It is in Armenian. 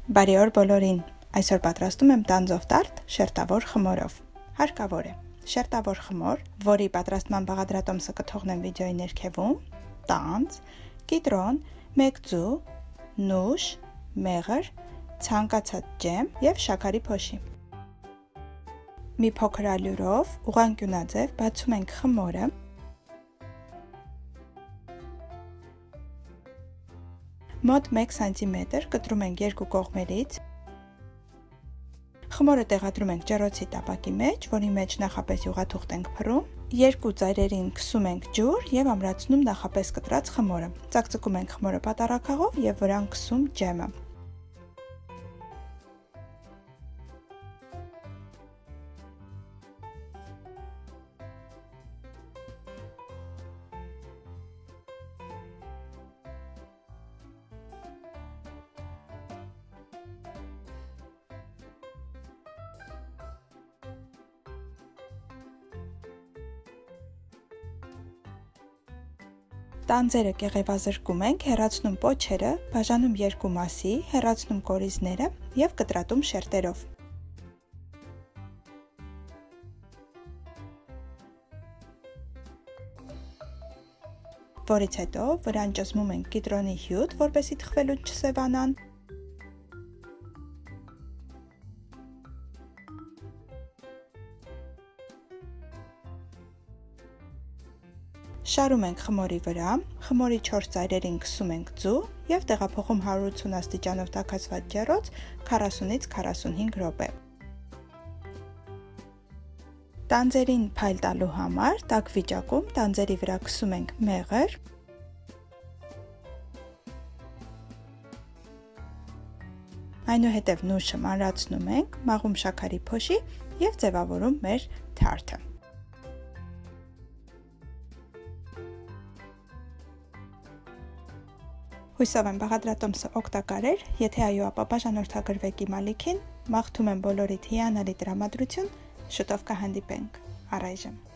Բարի օր բոլորին։ Այսօր պատրաստում եմ տանձով տարտ շերտավոր խմորով։ Հարկավոր է շերտավոր խմոր, որի պատրաստման բաղադրատոմսը կթողնեմ վիդեոյի ներքևում, տանձ, կիտրոն, մեկ ձու, նուշ, մեղր, ցանկացած ջեմ եւ շաքարի փոշի։ Մի փոքր ալյուրով ուղղանկյունաձև բացում ենք խմորը։ Մոտ 1 սմ կտրում ենք երկու կողմերից։ Խմորը տեղադրում ենք ջեռոցի տապակի մեջ, որի մեջ նախապես յուղաթուղթ ենք փռում։ Երկու ծայրերին քսում ենք ջուր եւ ամրացնում նախապես կտրած խմորը։ Ծակծկում ենք խմորը պատառաքաղով եւ վրան քսում ջեմը։ Տանձերը կեղևազրկում ենք, հեռացնում պոչերը, բաժանում երկու մասի, հեռացնում կորիզները եւ կտրատում շերտերով։ Որից հետո վրան ճզմում ենք կիտրոնի հյութ, որպեսզի թխվելուց չսևանան։ Շարում ենք խմորի վրա, խմորի 4 ծայրերին քսում ենք ձու եւ տեղափոխում 180 աստիճանով տաքացված ջեռոց 40-ից 45 րոպե։ Տանձերին փայլ տալու համար տաք վիճակում տանձերի վրա քսում ենք մեղր, այնուհետև նուշը մանրացնում ենք, մաղում շաքարի փոշի եւ ձևավորում մեր թարթը։ Հույսով եմ բաղադրատոմսը օգտակար էր, եթե այո, ապա բաժանորդագրվեք իմ ալիքին, մաղթում եմ բոլորիդ հիանալի տրամադրություն, շուտով կհանդիպենք, առայժմ։